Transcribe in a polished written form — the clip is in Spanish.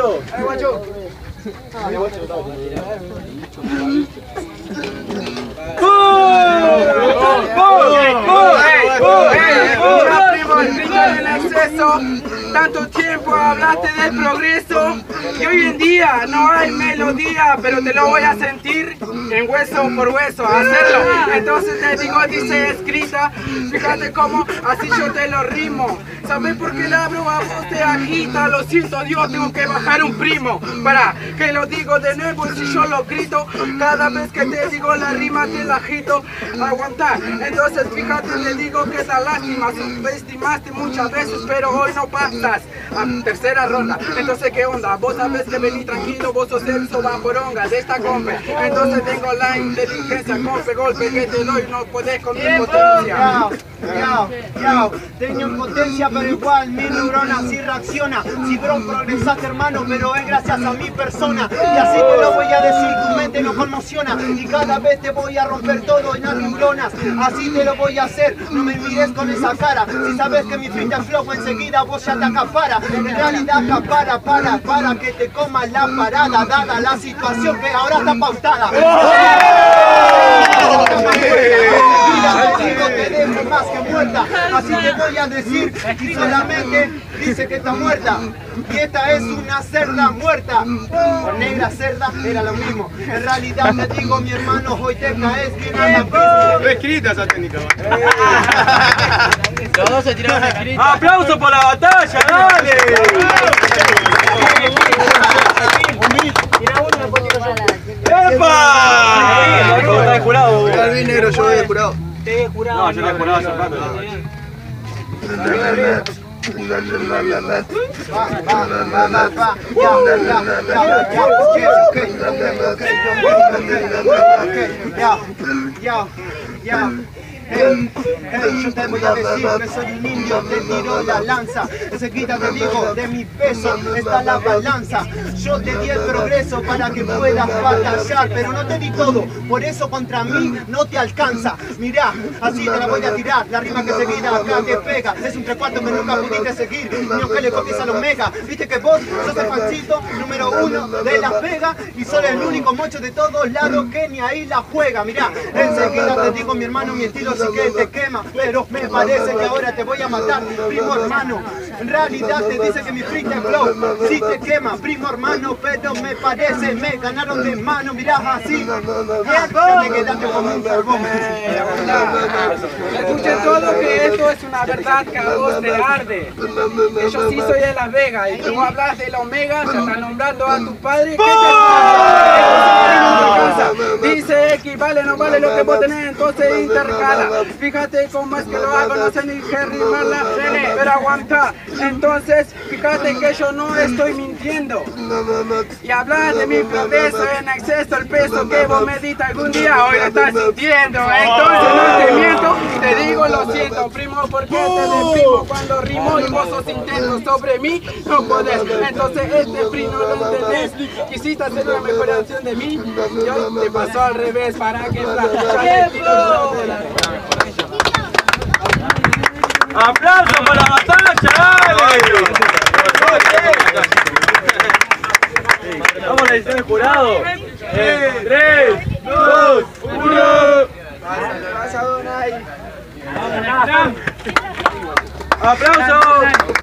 guacho. Dale, guacho. En exceso, tanto tiempo hablaste del progreso y hoy en día no hay melodía, pero te lo voy a sentir en hueso por hueso, hacerlo. Entonces te digo, dice escrita, fíjate cómo así yo te lo rimo. ¿Sabes por qué la abro a voz te agita? Lo siento Dios, tengo que bajar un primo para que lo digo de nuevo y si yo lo grito, cada vez que te digo la rima te la agito, aguantar. Entonces fíjate, te digo que esa lástima, subestimaste muchas veces, pero hoy no pasas a tercera ronda. Entonces qué onda, vos sabes que vení tranquilo, vos sos el sobaporonga de esta compa. Entonces tengo la inteligencia, golpe que te doy, no podés con mi potencia. Tengo potencia pero igual mi neurona sí reacciona. Si bro progresaste hermano, pero es gracias a mi persona. Y así te lo voy a decir, tu mente no conmociona. Y cada vez te voy a romper todo en las neuronas. Así te lo voy a hacer, no me mires con esa cara. Si sabes que mi freestyle flow enseguida vos ya te acapara. En realidad acapara para que te comas la parada, dada la situación que ahora está pautada. No te dejo más que muerta, así te voy a decir, y solamente dice que está muerta, y esta es una cerda muerta, o negra cerda, era lo mismo. En realidad te digo mi hermano, hoy te caes bien a la pista. No escrita esa técnica. Los dos se tiraron escrita. ¡Aplauso por la batalla, dale! Tira uno y después tiro yo. ¡Epa! ¿Cómo estás de jurado? Calvin negro, yo voy de jurado. Te he jurado. No, yo no he jurado hace rato. Hey, yo te voy a decir que soy un indio, te tiro la lanza. Enseguida te digo, de mi peso está la balanza. Yo te di el progreso para que puedas batallar, pero no te di todo, por eso contra mí no te alcanza. Mirá, así te la voy a tirar, la rima que seguida acá te pega. Es un 3/4 que nunca pudiste seguir, ni aunque le copies a los mega. Viste que vos sos el fancito número 1 de la pega y sos el único mocho de todos lados que ni ahí la juega. Mirá, enseguida te digo mi hermano, mi estilo sí que te quema, pero me parece que ahora te voy a matar, primo hermano. En realidad te dice que mi freestyle flow sí te quema, primo hermano, pero me parece, me ganaron de mano, mirá así, te quedaste como un carbón. Escuchen todo que esto es una verdad que a vos te arde. Que yo sí soy de Las Vegas y tú hablas del Omega, ya estás nombrando a tu padre. ¿Qué te dice X, vale, no vale lo que vos tenés, entonces intercala. Fíjate cómo es que lo hago, no sé ni qué rimarla, pero aguanta. Entonces, fíjate que yo no estoy mintiendo. Y hablas de mi progreso en exceso, el peso que vos meditas algún día, hoy lo estás sintiendo. Entonces no te miento, te digo lo siento, primo, porque te deprimo cuando rimo y vos sos intenso sobre mí, no podés. Entonces este primo no lo entendés, quisiste hacer una mejoración de mí, y hoy te pasó al revés para que ¡Aplauso por la batalla! ¡Dale! Vamos a la edición del jurado. 3, 2, 1. ¡Aplauso!